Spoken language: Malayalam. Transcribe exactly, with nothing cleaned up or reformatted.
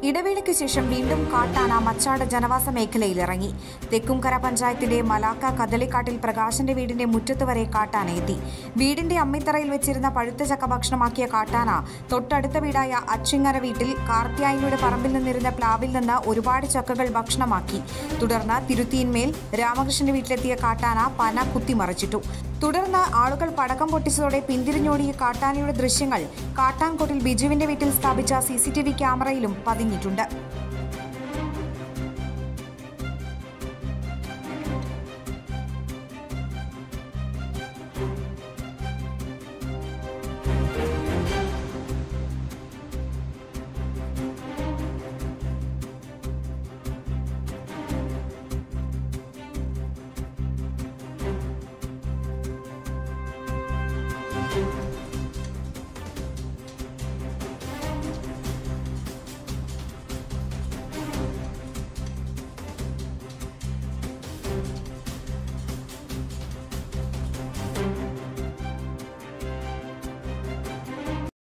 ഇടവേളയ്ക്ക് ശേഷം വീണ്ടും കാട്ടാന മച്ചാട് ജനവാസ മേഖലയിലിറങ്ങി. തെക്കുംകര പഞ്ചായത്തിലെ മലാക്ക കദളിക്കാട്ടിൽ പ്രകാശന്റെ വീടിന്റെ മുറ്റത്ത് വരെ കാട്ടാന എത്തി. വീടിന്റെ അമ്മിത്തറയിൽ വെച്ചിരുന്ന പഴുത്ത ചക്ക ഭക്ഷണമാക്കിയ കാട്ടാന തൊട്ടടുത്ത വീടായ അച്ചിങ്ങര വീട്ടിൽ കാർത്തിയായനിയുടെ പറമ്പിൽ നിന്നിരുന്ന പ്ലാവിൽ നിന്ന് ഒരുപാട് ചക്കകൾ ഭക്ഷണമാക്കി. തുടർന്ന് തിരുത്തിയിന്മേൽ രാമകൃഷ്ണന്റെ വീട്ടിലെത്തിയ കാട്ടാന പന കുത്തിമറിച്ചിട്ടു. തുടർന്ന് ആളുകൾ പടക്കം പൊട്ടിച്ചതോടെ പിന്തിരിഞ്ഞോടിയ കാട്ടാനയുടെ ദൃശ്യങ്ങൾ കാട്ടാൻകോട്ടിൽ ബിജുവിന്റെ വീട്ടിൽ സ്ഥാപിച്ച സി സി ടി വി ക്യാമറയിലും പതിഞ്ഞിട്ടുണ്ട്.